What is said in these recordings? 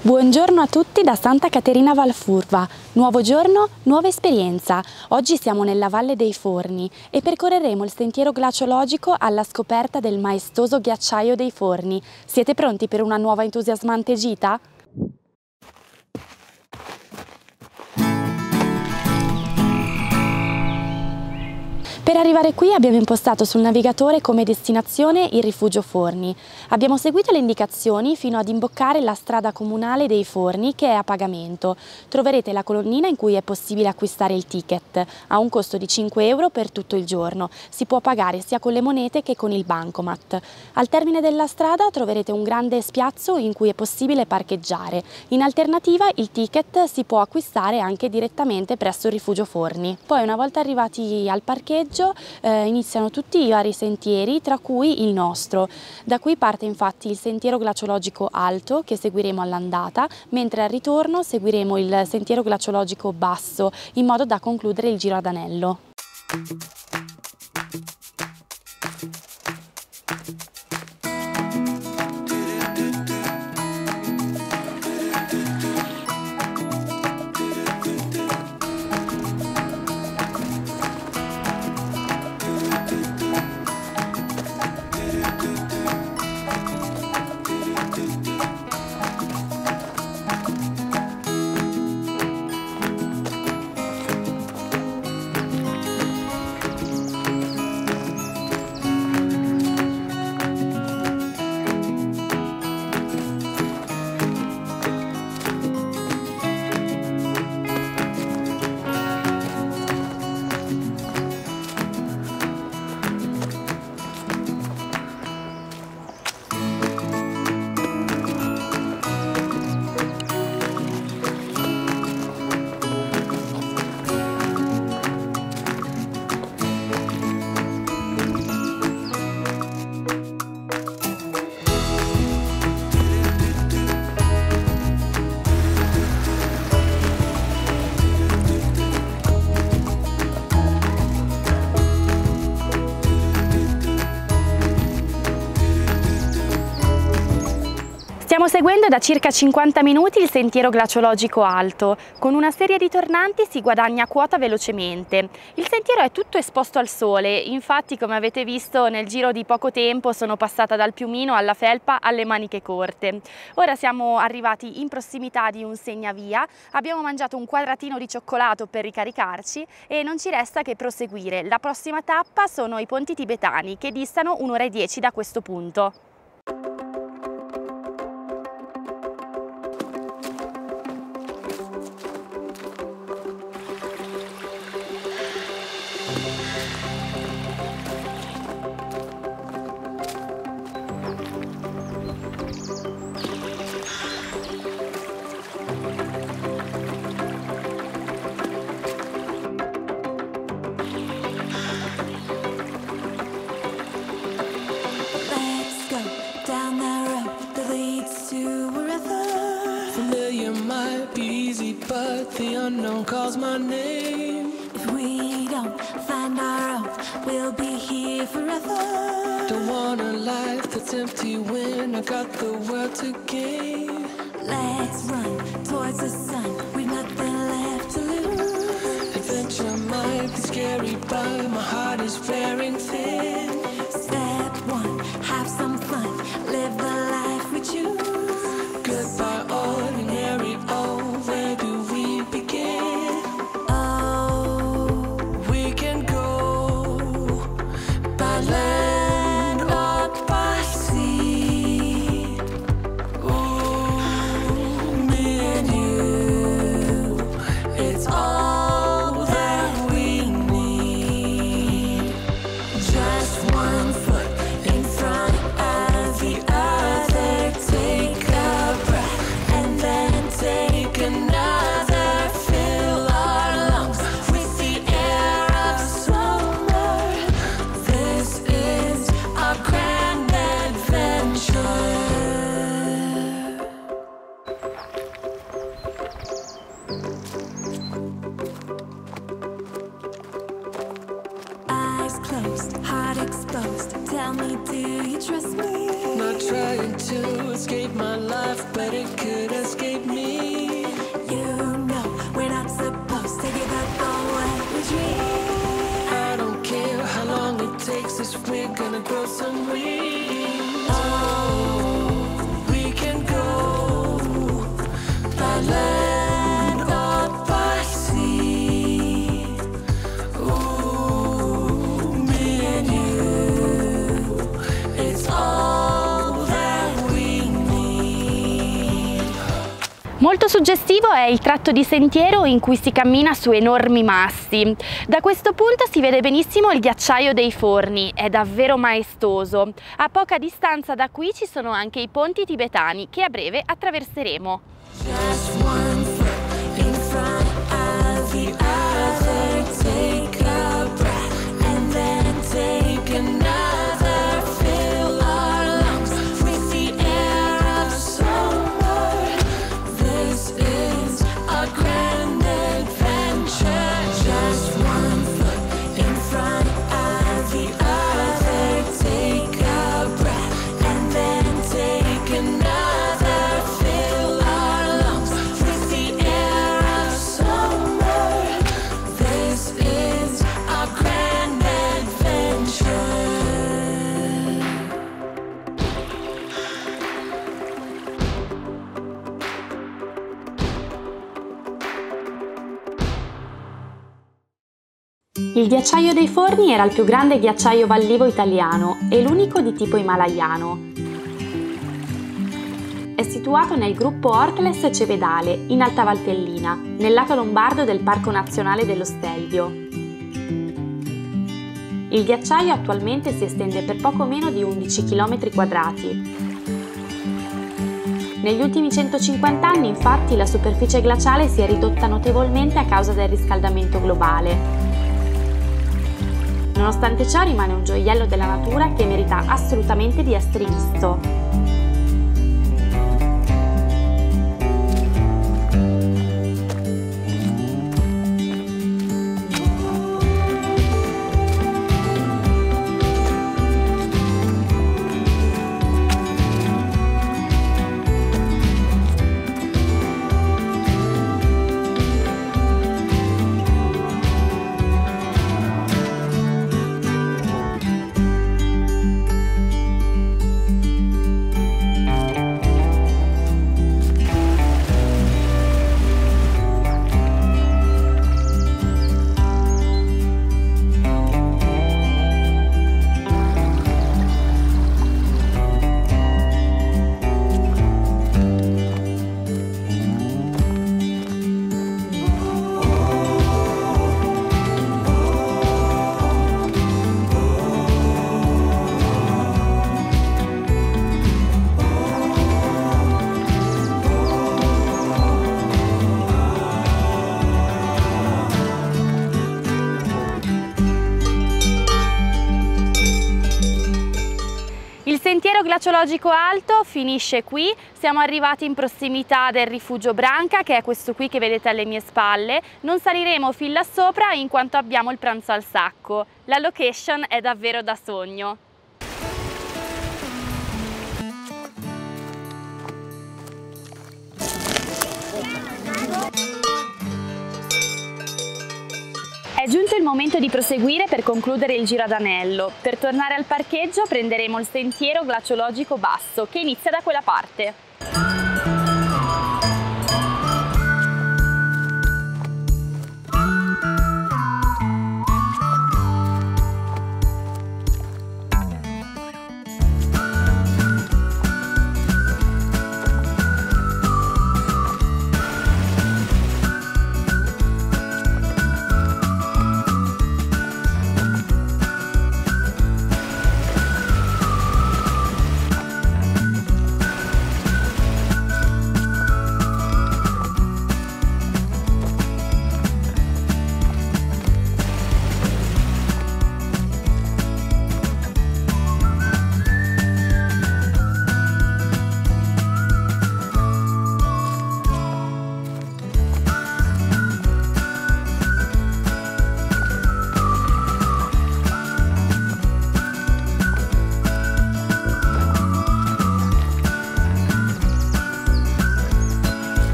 Buongiorno a tutti da Santa Caterina Valfurva. Nuovo giorno, nuova esperienza. Oggi siamo nella Valle dei Forni e percorreremo il sentiero glaciologico alla scoperta del maestoso ghiacciaio dei Forni. Siete pronti per una nuova entusiasmante gita? Per arrivare qui abbiamo impostato sul navigatore come destinazione il Rifugio Forni. Abbiamo seguito le indicazioni fino ad imboccare la strada comunale dei Forni, che è a pagamento. Troverete la colonnina in cui è possibile acquistare il ticket, a un costo di 5 euro per tutto il giorno. Si può pagare sia con le monete che con il bancomat. Al termine della strada troverete un grande spiazzo in cui è possibile parcheggiare. In alternativa il ticket si può acquistare anche direttamente presso il Rifugio Forni. Poi, una volta arrivati al parcheggio, iniziano tutti i vari sentieri, tra cui il nostro. Da qui parte infatti il sentiero glaciologico alto, che seguiremo all'andata, mentre al ritorno seguiremo il sentiero glaciologico basso, in modo da concludere il giro ad anello. Stiamo seguendo da circa 50 minuti il sentiero glaciologico alto. Con una serie di tornanti si guadagna quota velocemente. Il sentiero è tutto esposto al sole, infatti, come avete visto, nel giro di poco tempo sono passata dal piumino alla felpa alle maniche corte. Ora siamo arrivati in prossimità di un segnavia, abbiamo mangiato un quadratino di cioccolato per ricaricarci e non ci resta che proseguire. La prossima tappa sono i ponti tibetani, che distano 1 ora e 10 da questo punto. But the unknown calls my name. If we don't find our own, we'll be here forever. Don't want a life that's empty when I got the world to gain. Let's run towards the sun, we've nothing left to lose. Adventure might be scary, but my heart is wearing thin. Step one, have some fun, live the life we choose. Goodbye ordinary, oh, where do we begin? Oh, We can go by land or by sea. Ooh, me and you, it's all that we need. exposed. Tell me, do you trust me? Not trying to escape my life, but it could escape me. You know we're not supposed to give up on what we dream. I don't care how long it takes us, we're gonna grow some wings. Oh, we can go by land or by sea. Ooh, me and you, it's all that we need. Molto suggestivo è il tratto di sentiero in cui si cammina su enormi massi. Da questo punto si vede benissimo il ghiacciaio dei Forni, è davvero maestoso. A poca distanza da qui ci sono anche i ponti tibetani che a breve attraverseremo. Just one foot in front of the other. Take a breath and then take another. Fill our lungs with the air of summer. This is a grand adventure. Just one foot in front of the other. Take a breath and then take another. Fill our lungs with the air of summer. This is a grand adventure. Il ghiacciaio dei Forni era il più grande ghiacciaio vallivo italiano e l'unico di tipo himalayano. È situato nel gruppo Orcles Cevedale, in Alta Valtellina, nel lato lombardo del Parco Nazionale dello Stelvio. Il ghiacciaio attualmente si estende per poco meno di 11 km². Negli ultimi 150 anni, infatti, la superficie glaciale si è ridotta notevolmente a causa del riscaldamento globale. Nonostante ciò rimane un gioiello della natura che merita assolutamente di essere visto. Il sentiero glaciologico alto finisce qui, siamo arrivati in prossimità del rifugio Branca, che è questo qui che vedete alle mie spalle. Non saliremo fin là sopra in quanto abbiamo il pranzo al sacco. La location è davvero da sogno. È giunto il momento di proseguire per concludere il giro ad anello. Per tornare al parcheggio prenderemo il sentiero glaciologico basso, che inizia da quella parte.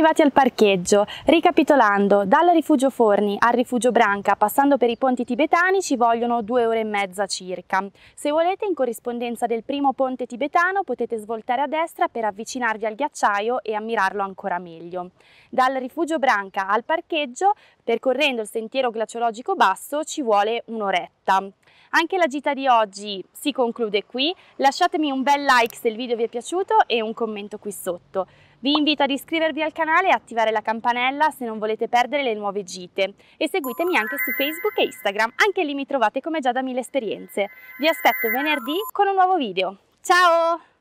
arrivati al parcheggio. Ricapitolando, dal rifugio Forni al rifugio Branca, passando per i ponti tibetani, ci vogliono 2 ore e mezza circa. Se volete, in corrispondenza del primo ponte tibetano, potete svoltare a destra per avvicinarvi al ghiacciaio e ammirarlo ancora meglio. Dal rifugio Branca al parcheggio, percorrendo il sentiero glaciologico basso, ci vuole un'oretta. Anche la gita di oggi si conclude qui. Lasciatemi un bel like se il video vi è piaciuto e un commento qui sotto. Vi invito ad iscrivervi al canale e attivare la campanella se non volete perdere le nuove gite. E seguitemi anche su Facebook e Instagram, anche lì mi trovate come già da 1000 esperienze. Vi aspetto venerdì con un nuovo video. Ciao!